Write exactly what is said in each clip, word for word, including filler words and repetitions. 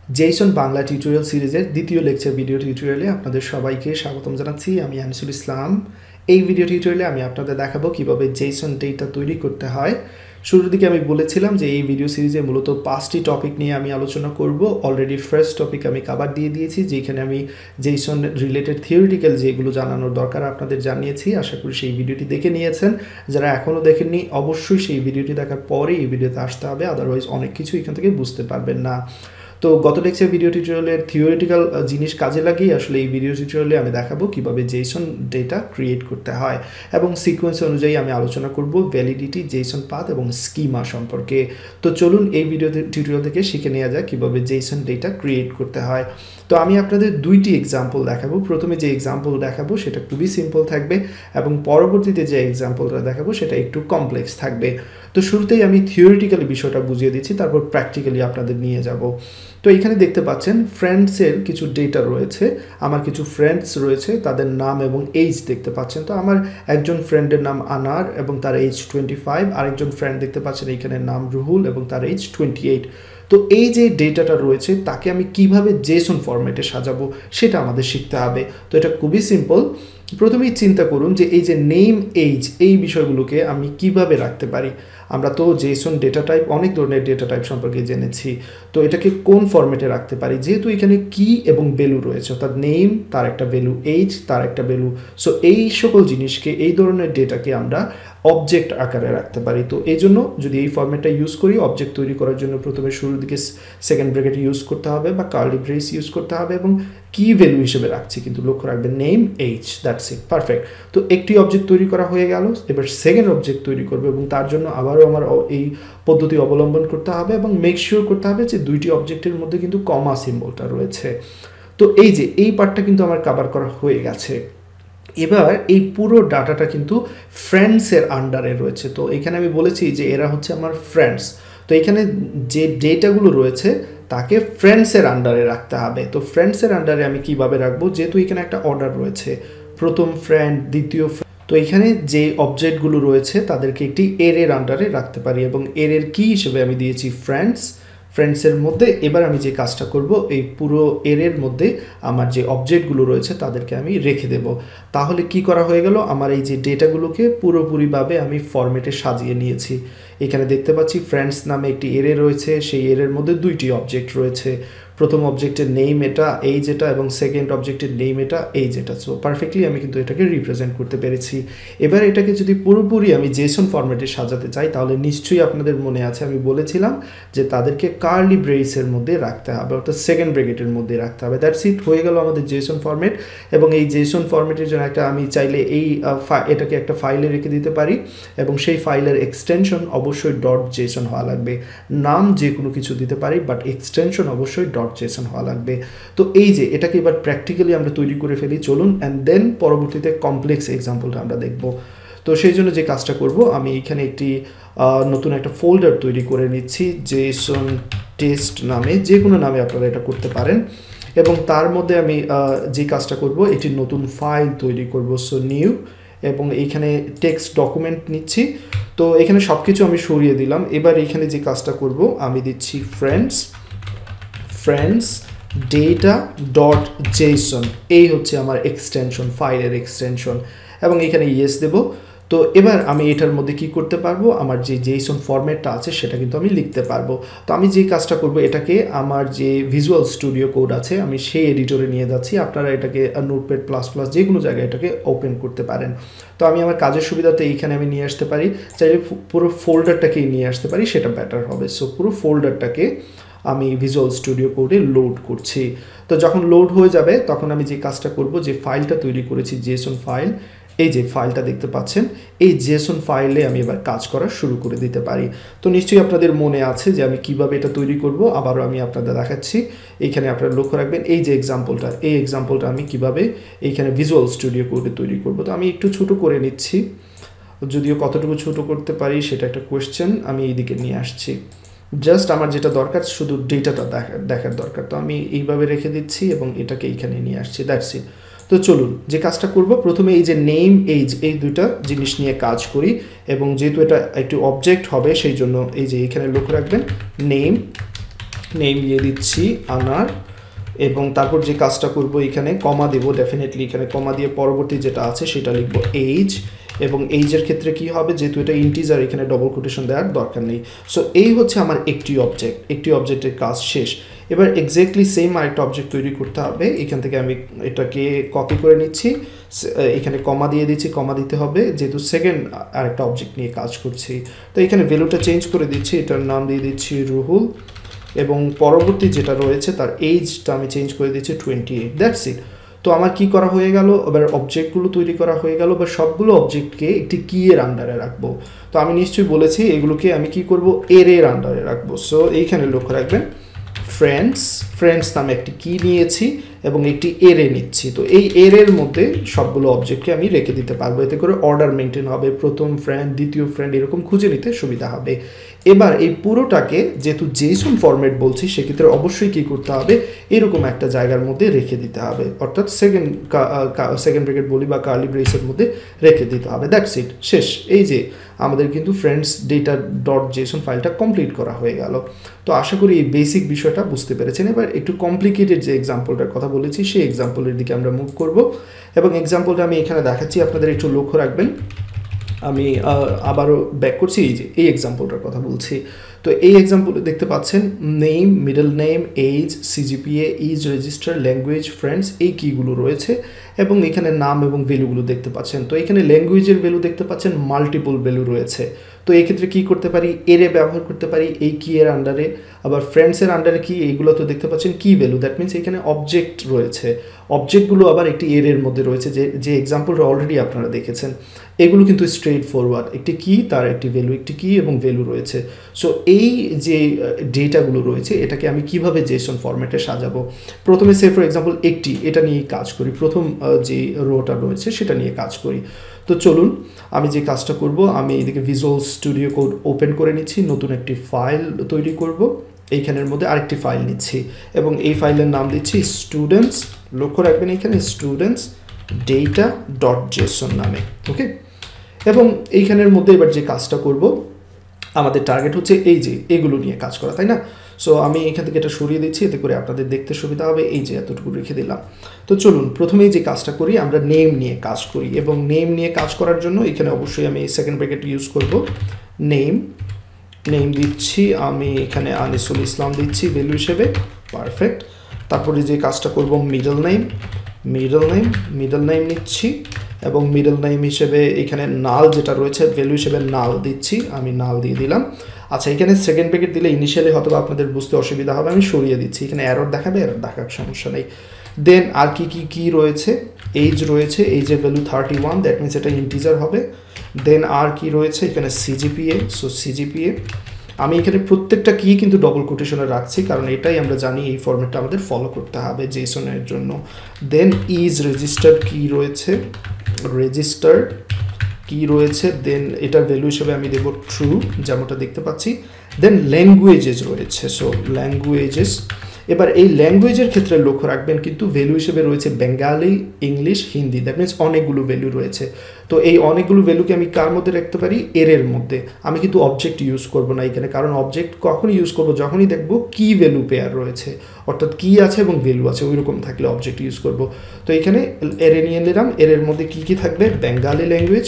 Jason Bangla tutorial সিরিজের দ্বিতীয় lecture video টিউটোরিয়ালে আপনাদের সবাইকে স্বাগতম জানাচ্ছি। আমি আনিসুল ইসলাম। এই ভিডিও টিউটোরিয়ালে আমি আপনাদের দেখাবো কিভাবে জেসন ডেটা তৈরি করতে হয়। শুরুর দিকে আমি বলেছিলাম যে এই ভিডিও সিরিজে মূলত পাঁচটি টপিক নিয়ে আমি আলোচনা করব। অলরেডি ফার্স্ট টপিক আমি কভার দিয়ে দিয়েছি, যেখানে আমি জেসন রিলেটেড থিওরিটিক্যাল যেগুলো জানানোর দরকার আপনাদের জানিয়েছি। আশা করি সেই ভিডিওটি দেখে নিয়েছেন। যারা এখনও দেখেননি অবশ্যই সেই ভিডিওটি দেখার পরে এই ভিডিওতে আসতে হবে, আদারওয়াইজ অনেক কিছু এখান থেকে বুঝতে পারবেন না। তো গত লেকচার ভিডিও টিউটোরিয়ালের থিওরিটিক্যাল জিনিস কাজে লাগিয়ে আসলে এই ভিডিও টিউটোরিয়ালে আমি দেখাবো কিভাবে জেসন ডেটা ক্রিয়েট করতে হয়, এবং সিকোয়েন্স অনুযায়ী আমি আলোচনা করব ভ্যালিডিটি, জেসন পাথ এবং স্কিমা সম্পর্কে। তো চলুন এই ভিডিও টিউটোরিয়াল থেকে শিখে নেওয়া যায় কিভাবে জেসন ডেটা ক্রিয়েট করতে হয়। তো আমি আপনাদের দুইটি এক্সাম্পল দেখাবো। প্রথমে যে এক্সাম্পল দেখাবো সেটা খুবই সিম্পল থাকবে, এবং পরবর্তীতে যে এক্সাম্পলটা দেখাবো সেটা একটু কমপ্লেক্স থাকবে। তো শুরুতেই আমি থিওরিটিক্যালি বিষয়টা বুঝিয়ে দিচ্ছি, তারপর প্র্যাকটিক্যালি আপনাদের নিয়ে যাব। তো এখানে দেখতে পাচ্ছেন ফ্রেন্ডসের কিছু ডেটা রয়েছে। আমার কিছু ফ্রেন্ডস রয়েছে, তাদের নাম এবং এইজ দেখতে পাচ্ছেন। তো আমার একজন ফ্রেন্ডের নাম আনার এবং তার এইজ টোয়েন্টি ফাইভ, আরেকজন ফ্রেন্ড দেখতে পাচ্ছেন এইখানে নাম রুহুল এবং তার এইজ টোয়েন্টি এইট। তো এই যে ডেটাটা রয়েছে তাকে আমি কিভাবে জেসন ফরম্যাটে সাজাবো সেটা আমাদের শিখতে হবে। তো এটা খুবই সিম্পল। প্রথমেই চিন্তা করুন যে এই যে নেম, এইজ, এই বিষয়গুলোকে আমি কিভাবে রাখতে পারি। আমরা তো জেসন ডেটা টাইপ, অনেক ধরনের ডেটা টাইপ সম্পর্কে জেনেছি। তো এটাকে কোন ফরম্যাটে রাখতে পারি, যেহেতু এখানে কি এবং ভ্যালু রয়েছে, অর্থাৎ নেম তার একটা ভ্যালু, এইজ তার একটা ভ্যালু। সো এই সকল জিনিসকে, এই ধরনের ডেটাকে আমরা অবজেক্ট আকারে রাখতে পারি। তো এই জন্য যদি এই ফরম্যাটটা ইউজ করি, অবজেক্ট তৈরি করার জন্য প্রথমে শুরুর দিকে সেকেন্ড ব্র্যাকেট ইউজ করতে হবে বা কার্লি ব্রেস ইউজ করতে হবে, এবং কি ভ্যালু হিসেবে রাখছি কিন্তু লক্ষ্য রাখবেন name, age, that's it, perfect. তো একটি অবজেক্ট তৈরি করা হয়ে গেল। এবার সেকেন্ড অবজেক্ট তৈরি করবো, এবং তার জন্য আবারও আমার এই পদ্ধতি অবলম্বন করতে হবে এবং মেক শিওর করতে হবে যে দুইটি অবজেক্টের মধ্যে কিন্তু কমা সিম্বলটা রয়েছে। তো এই যে এই পার্টটা কিন্তু আমার কভার করা হয়ে গেছে। এবার এই পুরো ডাটাটা কিন্তু ফ্রেন্ডসের আন্ডারে রয়েছে। তো এখানে আমি বলেছি যে এরা হচ্ছে আমার ফ্রেন্ডস। তো এখানে যে ডেটাগুলো রয়েছে তাকে ফ্রেন্ডসের আন্ডারে রাখতে হবে। তো ফ্রেন্ডসের আন্ডারে আমি কিভাবে রাখবো, যেহেতু এখানে একটা অর্ডার রয়েছে, প্রথম ফ্রেন্ড, দ্বিতীয় ফ্রেন্ড। তো এখানে যে অবজেক্টগুলো রয়েছে তাদেরকে একটি এরের আন্ডারে রাখতে পারি, এবং এরের কি হিসেবে আমি দিয়েছি ফ্রেন্ডস। ফ্রেন্ডসের মধ্যে এবার আমি যে কাজটা করব, এই পুরো এরের মধ্যে আমার যে অবজেক্টগুলো রয়েছে তাদেরকে আমি রেখে দেব। তাহলে কি করা হয়ে গেল, আমার এই যে ডেটাগুলোকে পুরোপুরিভাবে আমি ফরম্যাটে সাজিয়ে নিয়েছি। এখানে দেখতে পাচ্ছি ফ্রেন্ডস নামে একটি এরে রয়েছে, সেই এরের মধ্যে দুইটি অবজেক্ট রয়েছে। প্রথম অবজেক্টের নেম এটা, এই যেটা, এবং সেকেন্ড অবজেক্টের নেম এটা, এই যেটা। সো পারফেক্টলি আমি কিন্তু এটাকে রিপ্রেজেন্ট করতে পেরেছি। এবার এটাকে যদি পুরোপুরি আমি জেসন ফরম্যাটে সাজাতে চাই, তাহলে নিশ্চয়ই আপনাদের মনে আছে আমি বলেছিলাম যে তাদেরকে কার্লি ব্রেসের মধ্যে রাখতে হবে, অর্থাৎ সেকেন্ড ব্র্যাকেটের মধ্যে রাখতে হবে। দ্যাটস ইট, হয়ে গেল আমাদের জেসন ফরম্যাট। এবং এই জেসন ফরম্যাটের জন্য একটা আমি চাইলে এই এটাকে একটা ফাইলে রেখে দিতে পারি, এবং সেই ফাইলের এক্সটেনশন অবশ্যই ডট জেসন হওয়া লাগবে। নাম যে কোনো কিছু দিতে পারি, বাট এক্সটেনশন অবশ্যই ডট জেসন হওয়া লাগবে। তো এই যে এটাকে এবার প্র্যাকটিক্যালি আমরা তৈরি করে ফেলি, চলুন। অ্যান্ড দেন পরবর্তীতে কমপ্লেক্স এক্সাম্পলটা আমরা দেখব। তো সেই জন্য যে কাজটা করব, আমি এখানে একটি নতুন একটা ফোল্ডার তৈরি করে নিচ্ছি, জেসন টেস্ট নামে, যে কোনো নামে আপনারা এটা করতে পারেন। এবং তার মধ্যে আমি যে কাজটা করব, একটি নতুন ফাইল তৈরি করব। সো নিউ, এবং এইখানে টেক্সট ডকুমেন্ট নিচ্ছি। তো এখানে সব কিছু আমি সরিয়ে দিলাম। এবার এইখানে যে কাজটা করব, আমি দিচ্ছি friends friends data dot JSON, এই হচ্ছে আমার এক্সটেনশন, ফাইলের এক্সটেনশন, এবং এখানে ইয়েস দেব। তো এবার আমি এটার মধ্যে কি করতে পারবো, আমার যে জেসন ফরম্যাটটা আছে সেটা কিন্তু আমি লিখতে পারবো। তো আমি যে কাজটা করব, এটাকে আমার যে ভিজুয়াল স্টুডিও কোড আছে আমি সেই এডিটরে নিয়ে যাচ্ছি। আপনারা এটাকে নোটপ্যাড প্লাস প্লাস যে কোনো জায়গায় এটাকে ওপেন করতে পারেন। তো আমি আমার কাজের সুবিধাতে এইখানে আমি নিয়ে আসতে পারি, চাইলে পুরো ফোল্ডারটাকেই নিয়ে আসতে পারি, সেটা বেটার হবে। সো পুরো ফোল্ডারটাকে আমি ভিজুয়াল স্টুডিও কোডে লোড করছি। তো যখন লোড হয়ে যাবে তখন আমি যে কাজটা করব, যে ফাইলটা তৈরি করেছি জেসন ফাইল, এই যে ফাইলটা দেখতে পাচ্ছেন, এই জেসন ফাইলে আমি এবার কাজ করা শুরু করে দিতে পারি। তো নিশ্চয়ই আপনাদের মনে আছে যে আমি কিভাবে এটা তৈরি করব, আবারও আমি আপনাদের দেখাচ্ছি। এইখানে আপনারা লক্ষ্য রাখবেন এই যে এক্সাম্পলটা, এই এক্সাম্পলটা আমি কিভাবে এইখানে ভিজুয়াল স্টুডিও কোডে তৈরি করব। তো আমি একটু ছোট করে নিচ্ছি, যদিও কতটুকু ছোট করতে পারি সেটা একটা কোয়েশ্চেন। আমি এইদিকে নিয়ে আসছি, জাস্ট আমার যেটা দরকার শুধু ডেটাটা দেখার দেখার দরকার। তো আমি এইভাবে রেখে দিচ্ছি এবং এটাকে এইখানে নিয়ে আসছি, দ্যাটস ইট। তো চলুন যে কাজটা করব, প্রথমে এই যে নেম, এইজ, এই দুইটা জিনিস নিয়ে কাজ করি। এবং যেহেতু এটা একটি অবজেক্ট হবে সেই জন্য এই যে এখানে লক্ষ্য রাখবেন নেম নেম দিয়ে দিচ্ছি আনার, এবং তারপর যে কাজটা করব এখানে কমা দেব, ডেফিনেটলি এখানে কমা দিয়ে পরবর্তী যেটা আছে সেটা লিখব এইজ, এবং এইজের ক্ষেত্রে কি হবে, যেহেতু এটা ইন্টিজার এখানে ডবল কোটেশন দেওয়ার দরকার নেই। সো এই হচ্ছে আমার একটি অবজেক্ট, একটি অবজেক্টের কাজ শেষ। এবার এক্স্যাক্টলি সেম আরেকটা অবজেক্ট তৈরি করতে হবে। এখান থেকে আমি এটাকে কপি করে নিচ্ছি, এখানে কমা দিয়ে দিচ্ছি, কমা দিতে হবে যেহেতু সেকেন্ড আরেকটা অবজেক্ট নিয়ে কাজ করছি। তো এখানে ভ্যালুটা চেঞ্জ করে দিচ্ছি, এটার নাম দিয়ে দিচ্ছি রুহুল, এবং পরবর্তী যেটা রয়েছে তার এইজটা আমি চেঞ্জ করে দিচ্ছি টোয়েন্টি এইট। That's it. তো আমার কি করা হয়ে গেল, এবার অবজেক্টগুলো তৈরি করা হয়ে গেল, বা সবগুলো অবজেক্টকে একটি কি এর আন্ডারে রাখবো। তো আমি নিশ্চয়ই বলেছি এগুলোকে আমি কি করব, এর এর আন্ডারে রাখবো। সো এইখানে লক্ষ্য রাখবেন ফ্রেন্ডস, ফ্রেন্ডস নামে একটি কি নিয়েছি এবং একটি এরে নিচ্ছি। তো এই এরের মধ্যে সবগুলো অবজেক্টকে আমি রেখে দিতে পারবো, এতে করে অর্ডার মেনটেন হবে, প্রথম ফ্রেন্ড দ্বিতীয় ফ্রেন্ড এরকম খুঁজে নিতে সুবিধা হবে। এবার এই পুরোটাকে যেহেতু জেসন ফরম্যাট বলছি, সেক্ষেত্রে অবশ্যই কী করতে হবে, এরকম একটা জায়গার মধ্যে রেখে দিতে হবে, অর্থাৎ সেকেন্ড সেকেন্ড ব্র্যাকেট বলি বা কার্লি ব্রেসের মধ্যে রেখে দিতে হবে। দ্যাটস ইট, শেষ। এই যে আমাদের কিন্তু ফ্রেন্ডস ডেটা ডট জেসন ফাইলটা কমপ্লিট করা হয়ে গেল। তো আশা করি এই বেসিক বিষয়টা বুঝতে পেরেছেন। এবার একটু কমপ্লিকেটেড যে এক্সাম্পলটার কথা বলেছি সেই এক্সাম্পলের দিকে আমরা মুভ করব, এবং এক্সাম্পলটা আমি এখানে দেখাচ্ছি, আপনাদের একটু লক্ষ্য রাখবেন। আমি আবারও ব্যাক করছি, এই যে এই এক্সাম্পলটার কথা বলছি। তো এই এক্সাম্পলে দেখতে পাচ্ছেন name, middle name, age, CGPA, is register, language, friends, এই কিগুলো রয়েছে, এবং এখানে নাম এবং ভ্যালুগুলো দেখতে পাচ্ছেন। তো এখানে ল্যাঙ্গুয়েজের ভ্যালু দেখতে পাচ্ছেন মাল্টিপল ভ্যালু রয়েছে। তো এই ক্ষেত্রে কী করতে পারি, এরে ব্যবহার করতে পারি এই কি এর আন্ডারে, আবার ফ্রেন্ডসের আন্ডারে কি, এইগুলো তো দেখতে পাচ্ছেন কি ভ্যালু, দ্যাট মিনস এখানে অবজেক্ট রয়েছে, অবজেক্টগুলো আবার একটি এর মধ্যে রয়েছে, যে যে এক্সাম্পলটা অলরেডি আপনারা দেখেছেন। এগুলো কিন্তু স্ট্রেট ফরওয়ার্ড, একটি কি তার একটি ভ্যালু, একটি কি এবং ভ্যালু রয়েছে। সো এই যে ডেটাগুলো রয়েছে এটাকে আমি কিভাবে জেসন ফরম্যাটে সাজাবো, প্রথমে সে ফর এক্সাম্পল একটি এটা নিয়ে কাজ করি, প্রথম যে রোটা রয়েছে সেটা নিয়ে কাজ করি। তো চলুন আমি যে কাজটা করব, আমি এদিকে ভিজুয়াল স্টুডিও কোড ওপেন করে নিচ্ছি, নতুন একটি ফাইল তৈরি করব, এইখানের মধ্যে আরেকটি ফাইল নিচ্ছি এবং এই ফাইলের নাম দিচ্ছি স্টুডেন্টস, লক্ষ্য রাখবেন এখানে স্টুডেন্টস ডেটা ডট জেসন নামে, ওকে। এবং এইখানের মধ্যে এবার যে কাজটা করব, আমাদের টার্গেট হচ্ছে এই যে এগুলো নিয়ে কাজ করা, তাই না? সো আমি এখান থেকে এটা সরিয়ে দিচ্ছি, এতে করে আপনাদের দেখতে সুবিধা হবে। এই যে এতটুকু রেখে দিলাম। তো চলুন প্রথমেই যে কাজটা করি, আমরা নেম নিয়ে কাজ করি, এবং নেম নিয়ে কাজ করার জন্য এখানে অবশ্যই আমি সেকেন্ড ব্র্যাকেট ইউজ করব। নেম নেম দিচ্ছি আমি এখানে আনিসুল ইসলাম দিচ্ছি ভ্যালু হিসেবে, পারফেক্ট। তারপরে যে কাজটা করব, middle name middle name middle name নিচ্ছি, এবং মিডল নেম হিসেবে এখানে নাল যেটা রয়েছে ভ্যালু হিসেবে নাল দিচ্ছি, আমি নাল দিয়ে দিলাম। আচ্ছা, এখানে সেকেন্ড ব্র্যাকেট দিলে ইনিশিয়ালি হয়তো আপনাদের বুঝতে অসুবিধা হবে, আমি সরিয়ে দিচ্ছি, এখানে এরর দেখাবে, এরর দেখার সমস্যা নেই। দেন আর কি কি কি রয়েছে, এইজ রয়েছে, এইজের value thirty one, that means এটা ইন্টিজার হবে। দেন আর কি রয়েছে এখানে সিজিপিএ, সো সিজিপিএ আমি এখানে প্রত্যেকটা কি কিন্তু ডবল কোটেশনে রাখছি, কারণ এটাই আমরা জানি এই ফরম্যাটটা আমাদের ফলো করতে হবে জেসনের জন্য। দেন ইজ রেজিস্টার্ড কি রয়েছে, রেজিস্টার্ড কি রয়েছে, দেন এটার ভ্যালু হিসেবে আমি দেব ট্রু, যেমনটা দেখতে পাচ্ছি। দেন ল্যাঙ্গুয়েজেস রয়েছে, সো ল্যাঙ্গুয়েজেস। এবার এই ল্যাঙ্গুয়েজের ক্ষেত্রে লক্ষ্য রাখবেন কিন্তু ভ্যালু হিসেবে রয়েছে Bengali, English, Hindi, that means অনেকগুলো ভ্যালু রয়েছে। তো এই অনেকগুলো ভ্যালুকে আমি কার মধ্যে রাখতে পারি, এর মধ্যে। আমি কিন্তু অবজেক্ট ইউজ করব না এখানে, কারণ অবজেক্ট কখন ইউজ করব, যখনই দেখব কি ভ্যালু পেয়ার রয়েছে, অর্থাৎ কি আছে এবং ভ্যালু আছে, ওই রকম থাকলে অবজেক্ট ইউজ করব। তো এখানে এরে নিয়ে নিলাম, এর মধ্যে কি কি থাকবে, বেঙ্গালি ল্যাঙ্গুয়েজ,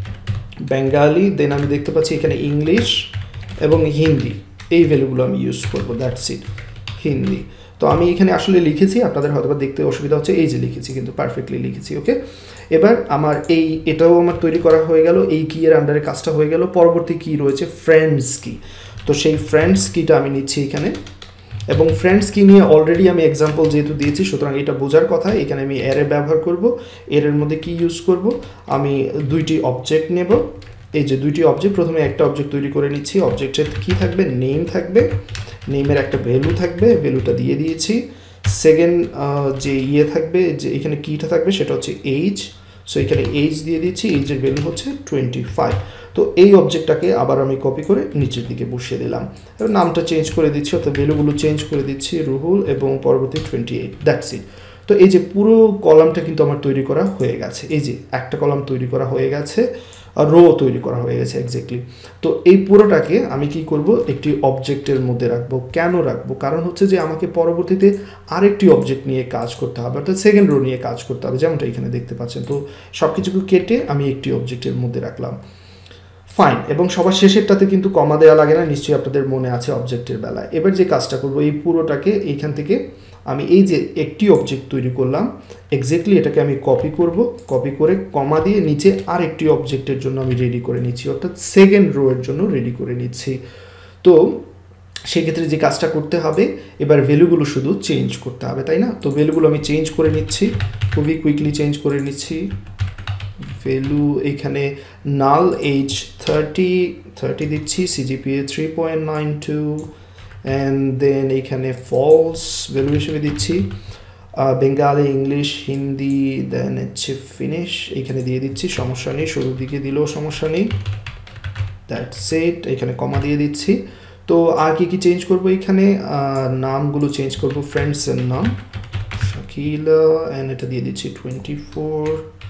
বেঙ্গালি, দেন আমি দেখতে পাচ্ছি এখানে ইংলিশ এবং হিন্দি, এই ভ্যালুগুলো আমি ইউজ করব, দ্যাটস ইট, হিন্দি। তো আমি এখানে আসলে লিখেছি, আপনাদের হয়তো দেখতে অসুবিধা হচ্ছে, এই যে লিখেছি কিন্তু পারফেক্টলি লিখেছি, ওকে। এবার আমার এই এটাও আমার তৈরি করা হয়ে গেল, এই কি এর আন্ডারে কাজটা হয়ে গেল। পরবর্তী কি রয়েছে, ফ্রেন্ডস কি, তো সেই ফ্রেন্ডস কিটা আমি নিচ্ছি এখানে, এবং ফ্রেন্ডস কি নিয়ে অলরেডি আমি এক্সাম্পল যেহেতু দিয়েছি, সুতরাং এটা বোঝার কথা। এখানে আমি এরে ব্যবহার করব, এর মধ্যে কি ইউজ করব, আমি দুইটি অবজেক্ট নেব, এই যে দুইটি অবজেক্ট, প্রথমে একটা অবজেক্ট তৈরি করে নিচ্ছি, অবজেক্টের কি থাকবে, নেম থাকবে, নেমের একটা ভ্যালু থাকবে, ভ্যালুটা দিয়ে দিয়েছি। সেকেন্ড যে ইয়ে থাকবে, যে এখানে কিটা থাকবে সেটা হচ্ছে এইজ, সো এখানে এইজ দিয়ে দিচ্ছি, এইজের ভ্যালু হচ্ছে টোয়েন্টি ফাইভ। তো এই অবজেক্টটাকে আবার আমি কপি করে নিচের দিকে বসিয়ে দিলাম, এবার নামটা চেঞ্জ করে দিচ্ছি, অর্থাৎ ভ্যালুগুলো চেঞ্জ করে দিচ্ছি, রুহুল এবং পরবর্তী টোয়েন্টি এইট, দ্যাটস ইট। তো এই যে পুরো কলামটা কিন্তু আমার তৈরি করা হয়ে গেছে, এই যে একটা কলাম তৈরি করা হয়ে গেছে, রো তৈরি করা হয়ে গেছে এক্স্যাক্টলি। তো এই পুরোটাকে আমি কি করব, একটি অবজেক্টের মধ্যে রাখবো। কেন রাখবো? কারণ হচ্ছে যে আমাকে পরবর্তীতে আরেকটি অবজেক্ট নিয়ে কাজ করতে হবে, অর্থাৎ সেকেন্ড রো নিয়ে কাজ করতে হবে, যেমনটা এখানে দেখতে পাচ্ছেন। তো সব কিছুকে কেটে আমি একটি অবজেক্টের মধ্যে রাখলাম, ফাইন। এবং সবার শেষেরটাতে কিন্তু কমা দেওয়া লাগে না, নিশ্চয়ই আপনাদের মনে আছে অবজেক্টের বেলায়। এবার যে কাজটা করব, এই পুরোটাকে এইখান থেকে আমি এই যে একটি অবজেক্ট তৈরি করলাম এক্স্যাক্টলি এটাকে আমি কপি করব, কপি করে কমা দিয়ে নিচে আর একটি অবজেক্টের জন্য আমি রেডি করে নিচ্ছি, অর্থাৎ সেকেন্ড রো এর জন্য রেডি করে নিচ্ছি। তো সেক্ষেত্রে যে কাজটা করতে হবে, এবার ভ্যালুগুলো শুধু চেঞ্জ করতে হবে, তাই না? তো ভ্যালুগুলো আমি চেঞ্জ করে নিচ্ছি, খুবই কুইকলি চেঞ্জ করে নিচ্ছি। ভ্যালু এখানে নাল এইজ থার্টি থার্টি দিচ্ছি, CGPA three point nine two, and then এইখানে ফলস ভ্যালু হিসেবে দিচ্ছি। বেঙ্গালি, ইংলিশ, হিন্দি, দেন হচ্ছে ফিনিশ এইখানে দিয়ে দিচ্ছি, সমস্যা নেই, শুরুর দিকে দিলেও সমস্যা নেই। দ্যাটস ইট, এখানে কমা দিয়ে দিচ্ছি। তো আর কি কি চেঞ্জ করবো, এখানে নামগুলো চেঞ্জ করবো, ফ্রেন্ডসের নাম শাকিলা, অ্যান্ড এটা দিয়ে দিচ্ছি টোয়েন্টি ফোর।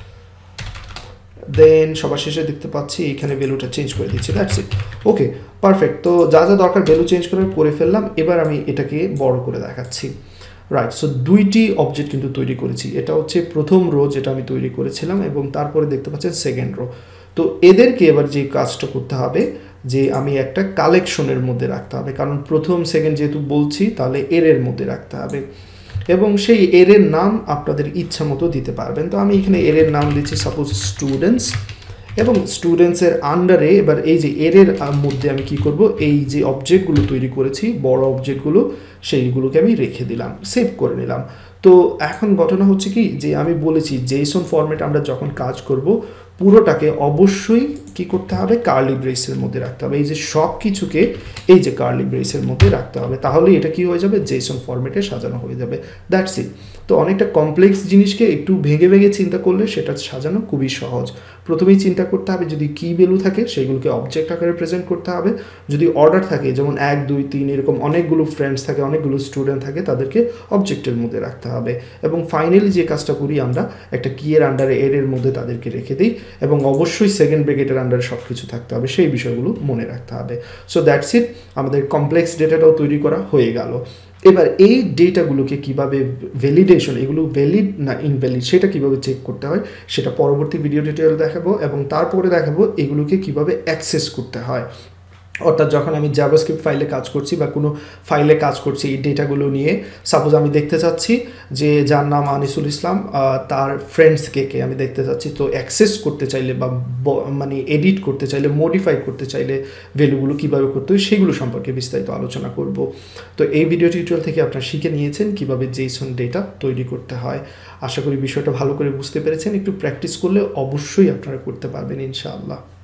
দেন সবার শেষে দেখতে পাচ্ছি এখানে ভ্যালুটা চেঞ্জ করে দিচ্ছি, দ্যাটস ইট। Okay, perfect. তো যা যা দরকার ভ্যালু চেঞ্জ করে করে ফেললাম। এবার আমি এটাকে বড় করে দেখাচ্ছি, রাইট। সো দুইটি অবজেক্ট কিন্তু তৈরি করেছি, এটা হচ্ছে প্রথম রো যেটা আমি তৈরি করেছিলাম, এবং তারপরে দেখতে পাচ্ছেন সেকেন্ড রো। তো এদেরকে এবার যে কাজটা করতে হবে, যে আমি একটা কালেকশনের মধ্যে রাখতে হবে, কারণ প্রথম সেকেন্ড যেহেতু বলছি, তাহলে এর এর মধ্যে রাখতে হবে, এবং সেই এর নাম আপনাদের ইচ্ছা মতো দিতে পারবেন। তো আমি এখানে এর নাম দিচ্ছি সাপোজ স্টুডেন্টস, এবং স্টুডেন্টসের আন্ডারে এবার এই যে এর মধ্যে আমি কি করব, এই যে অবজেক্টগুলো তৈরি করেছি বড় অবজেক্টগুলো, সেইগুলোকে আমি রেখে দিলাম, সেভ করে নিলাম। তো এখন ঘটনা হচ্ছে কি, যে আমি বলেছি জেসন ফরম্যাট আমরা যখন কাজ করব পুরোটাকে অবশ্যই কি করতে হবে, কার্লি ব্রেসের মধ্যে রাখতে হবে। এই যে সব কিছুকে এই যে কার্লি ব্রেসের মধ্যে রাখতে হবে, তাহলে এটা কি হয়ে যাবে, জেসন ফরম্যাটে সাজানো হয়ে যাবে, দ্যাটস ইট। তো অনেকটা কমপ্লেক্স জিনিসকে একটু ভেঙে ভেঙে চিন্তা করলে সেটা সাজানো খুবই সহজ। প্রথমেই চিন্তা করতে হবে যদি কি ভ্যালু থাকে সেগুলোকে অবজেক্ট আকারে প্রেজেন্ট করতে হবে, যদি অর্ডার থাকে যেমন এক দুই তিন এরকম অনেকগুলো ফ্রেন্ডস থাকে, অনেকগুলো স্টুডেন্ট থাকে, তাদেরকে অবজেক্টের মধ্যে রাখতে হবে। এবং ফাইনালি যে কাজটা করি আমরা, একটা কি এর আন্ডারে এর এর মধ্যে তাদেরকে রেখে দিই, এবং অবশ্যই সেকেন্ড ব্র্যাকেটের আন্ডারে সব কিছু থাকতে হবে, সেই বিষয়গুলো মনে রাখতে হবে। সো দ্যাটস ইট, আমাদের কমপ্লেক্স ডেটাটাও তৈরি করা হয়ে গেল। এবার এই ডেটাগুলোকে কিভাবে ভ্যালিডেশন, এগুলো ভ্যালিড না ইনভ্যালিড সেটা কিভাবে চেক করতে হয় সেটা পরবর্তী ভিডিও টিউটোরিয়াল দেখাবো, এবং তারপরে দেখাবো এগুলোকে কিভাবে অ্যাক্সেস করতে হয়। অর্থাৎ যখন আমি জাভাস্ক্রিপ্ট ফাইলে কাজ করছি বা কোনো ফাইলে কাজ করছি এই ডেটাগুলো নিয়ে, সাপোজ আমি দেখতে চাচ্ছি যে যার নাম আনিসুল ইসলাম, তার ফ্রেন্ডস কে কে আমি দেখতে চাচ্ছি, তো অ্যাক্সেস করতে চাইলে বা মানে এডিট করতে চাইলে, মডিফাই করতে চাইলে ভ্যালুগুলো কীভাবে করতে হয় সেগুলো সম্পর্কে বিস্তারিত আলোচনা করব। তো এই ভিডিও টিউটোরিয়াল থেকে আপনারা শিখে নিয়েছেন কীভাবে জেসন ডেটা তৈরি করতে হয়। আশা করি বিষয়টা ভালো করে বুঝতে পেরেছেন, একটু প্র্যাকটিস করলে অবশ্যই আপনারা করতে পারবেন ইনশাআল্লাহ।